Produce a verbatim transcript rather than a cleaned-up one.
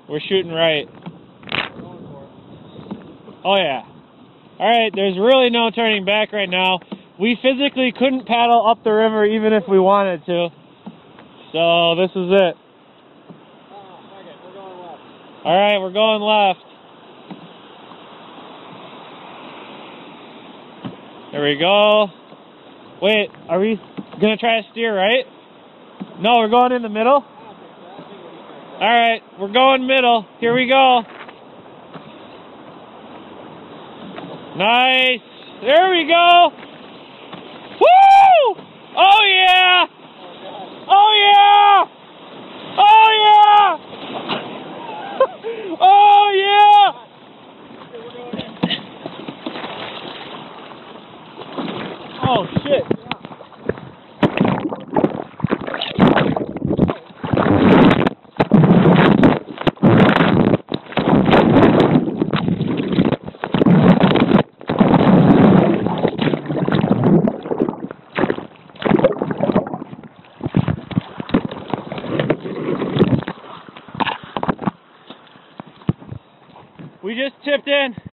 We're shooting right. Oh yeah. Alright, there's really no turning back right now. We physically couldn't paddle up the river even if we wanted to. So this is it. Alright, we're going left. There we go. Wait, are we gonna try to steer right? No, we're going in the middle? Alright, we're going middle. Here we go. Nice. There we go. Woo! Oh yeah! Oh yeah! Oh yeah! Oh yeah! Oh shit. We just tipped in.